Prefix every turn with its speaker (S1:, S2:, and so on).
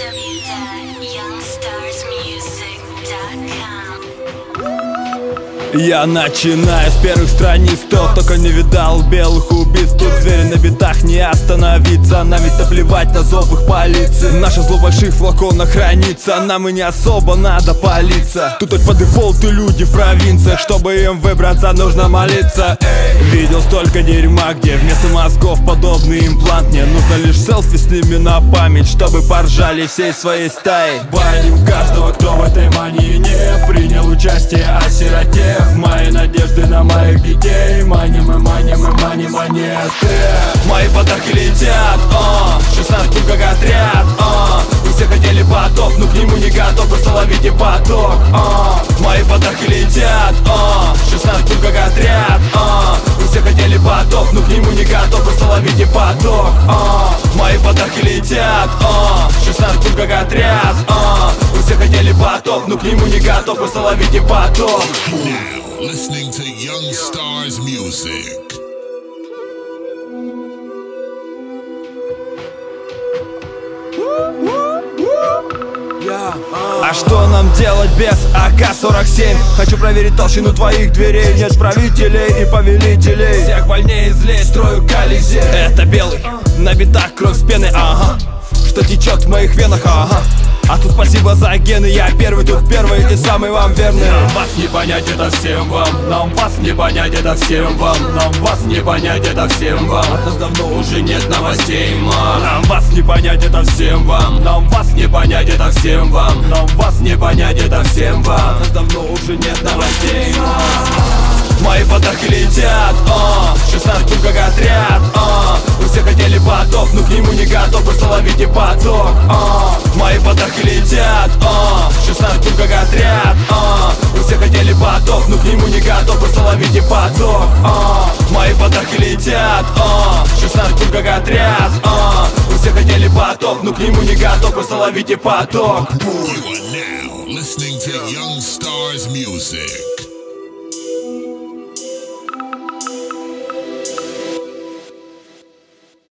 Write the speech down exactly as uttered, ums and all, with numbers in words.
S1: w dot young stars music dot com.
S2: Я начинаю с первых страниц, кто только не видал белых убийц. Тут звери на битах, не остановиться. Нам ведь наплевать на зов их полиции. Наше зло в больших флаконах хранится, нам и не особо надо палиться. Тут хоть по дефолту люди в провинциях, чтобы им выбраться, нужно молиться. Эй. Видел столько дерьма, где вместо мозгов подобный имплант. Мне нужно лишь селфи с ними на память, чтобы поржали всей своей стаей. Баним каждого, кто в этой мании не принял участие, осиротев. Мои надежды на моих детей. Маним и маним и маним монеты. Мои подарки летят, о, шестнадцать тут как отряд, о. Вы все хотели поток, но к нему не готов, просто ловите поток, о. Мои подарки летят, о, шестнадцать тут как отряд, о. Вы все хотели поток, но к нему не готов, просто ловите поток, о. Мои подарки летят, о, шестнадцать тут как отряд, о. Вы все хотели поток, но к нему не готов, просто ловите поток.
S3: Listening to Young Stars Music.
S2: А что нам делать без а ка сорок семь? Хочу проверить толщину твоих дверей. Нет правителей и повелителей, всех больнее и злее строю колизей. Это белый, на битах кровь с пены, ага, что течет в моих венах, ага. А тут спасибо за гены, я первый, тут первый и самый вам верный. Нам вас не понять, это всем вам. Нам вас не понять, это всем вам. Нам вас не понять, это всем вам. От нас давно уже нет новостей, мам. Нам вас не понять, это всем вам. Нам вас не понять, это всем вам. Нам вас не понять, это всем вам. От нас давно уже нет новостей, мам. Мои подарки летят, о, шестнадцать тут как отряд, о. Вы все хотели поток, но к нему не готов, просто ловите поток, о. Мои подарки летят, о, шестнадцать тут как отряд, о. Вы все хотели поток, но к нему не готов, просто ловите поток, о. Мои подарки летят, о, шестнадцать тут как отряд, о. Вы все хотели поток, но к нему не готов, просто ловите поток.
S3: You are now listening to Young Stars Music.